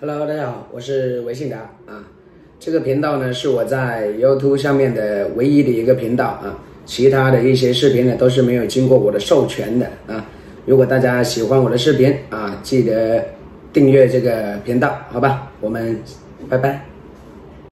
Hello， 大家好，我是韦信达啊。这个频道呢是我在 YouTube 上面的唯一的一个频道啊，其他的一些视频呢都是没有经过我的授权的啊。如果大家喜欢我的视频啊，记得订阅这个频道，好吧？我们拜拜。